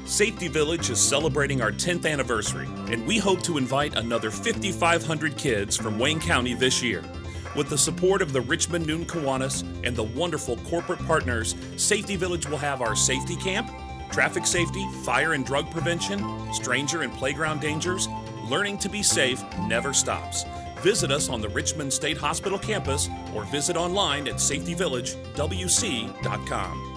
Safety Village is celebrating our 10th anniversary, and we hope to invite another 5,500 kids from Wayne County this year. With the support of the Richmond Noon Kiwanis and the wonderful corporate partners, Safety Village will have our safety camp, traffic safety, fire and drug prevention, stranger and playground dangers. Learning to be safe never stops. Visit us on the Richmond State Hospital campus or visit online at safetyvillagewc.com.